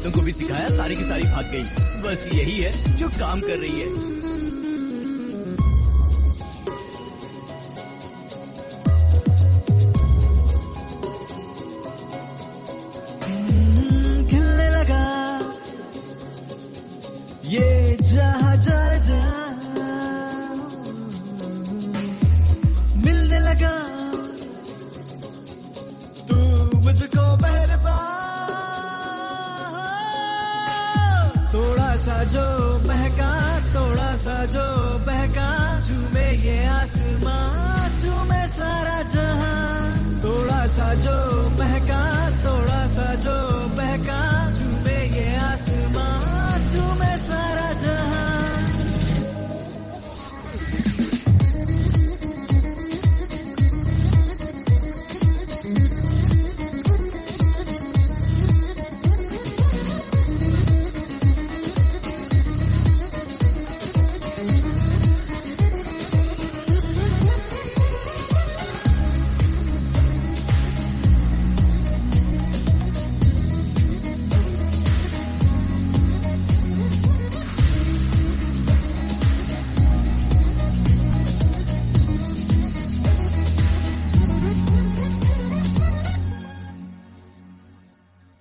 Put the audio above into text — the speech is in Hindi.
औरतों को भी सिखाया, सारी की सारी भाग गई। बस यही है जो काम कर रही है। खिलने लगा ये जहाँ जा मिलने लगा तू मुझको मेहरबान। थोड़ा सा जो महका, थोड़ा सा जो बहका, झूमे ये आसमां, झूमे सारा जहां। थोड़ा सा जो महका,